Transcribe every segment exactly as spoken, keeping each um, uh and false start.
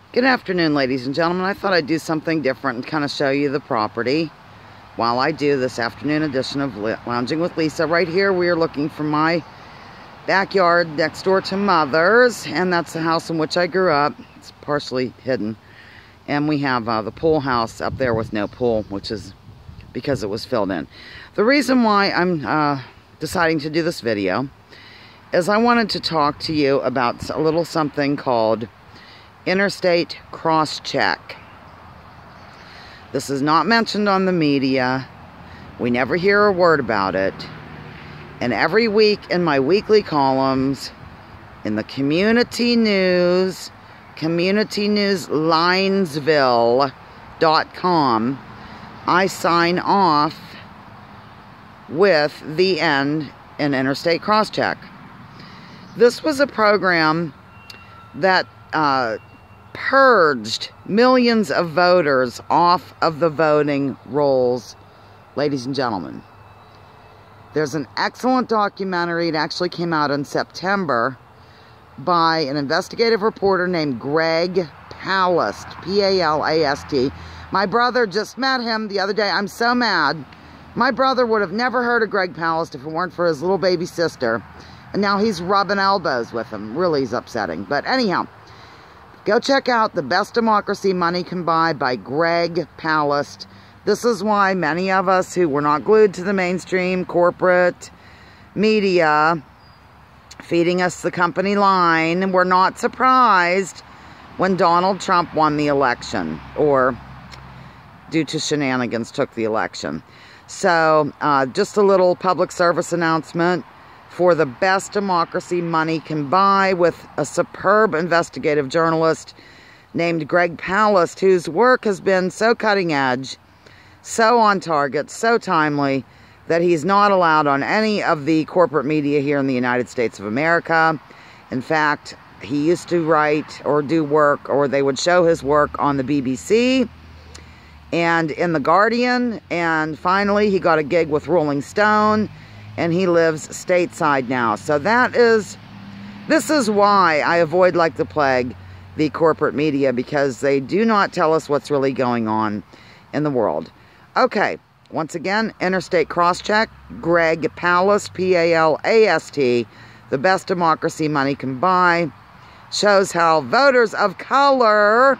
Good afternoon, ladies and gentlemen. I thought I'd do something different and kind of show you the property while I do this afternoon edition of Lounging with Lisa. Right here, we are looking for my backyard next door to Mother's, and that's the house in which I grew up. It's partially hidden. And we have uh, the pool house up there with no pool, which is because it was filled in. The reason why I'm uh, deciding to do this video is I wanted to talk to you about a little something called Interstate Cross-Check. This is not mentioned on the media. We never hear a word about it. And every week in my weekly columns, in the community news, community news linesville dot com, I sign off with the end in Interstate Cross-Check. This was a program that uh, purged millions of voters off of the voting rolls, ladies and gentlemen. There's an excellent documentary. It actually came out in September by an investigative reporter named Greg Palast, P A L A S T. My brother just met him the other day. I'm so mad. My brother would have never heard of Greg Palast if it weren't for his little baby sister. And now he's rubbing elbows with him. Really is upsetting. But anyhow, go check out The Best Democracy Money Can Buy by Greg Palast. This is why many of us who were not glued to the mainstream corporate media feeding us the company line were not surprised when Donald Trump won the election, or due to shenanigans took the election. So uh, just a little public service announcement for The Best Democracy Money Can Buy with a superb investigative journalist named Greg Palast, whose work has been so cutting edge, so on target, so timely, that he's not allowed on any of the corporate media here in the United States of America. In fact, he used to write or do work, or they would show his work on the B B C and in The Guardian, and finally he got a gig with Rolling Stone, and he lives stateside now. So that is, this is why I avoid like the plague the corporate media, because they do not tell us what's really going on in the world. Okay, once again, Interstate Cross-Check, Greg Palast, P A L A S T, The Best Democracy Money Can Buy, shows how voters of color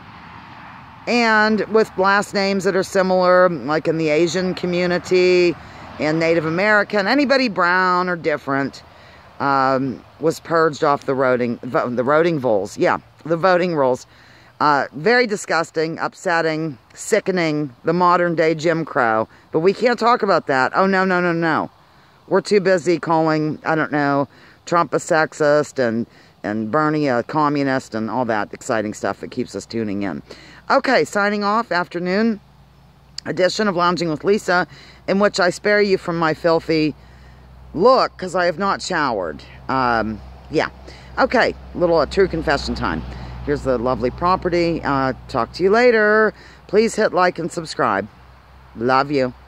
and with last names that are similar, like in the Asian community and Native American, anybody brown or different, um, was purged off the voting, the voting rolls. Yeah, the voting rolls. Uh, very disgusting, upsetting, sickening, the modern day Jim Crow. But we can't talk about that. Oh, no, no, no, no. We're too busy calling, I don't know, Trump a sexist and, and Bernie a communist and all that exciting stuff that keeps us tuning in. Okay, signing off, afternoon edition of Lounging with Lisa, in which I spare you from my filthy look because I have not showered. Um, yeah. Okay, little uh, true confession time. Here's the lovely property. Uh, talk to you later. Please hit like and subscribe. Love you.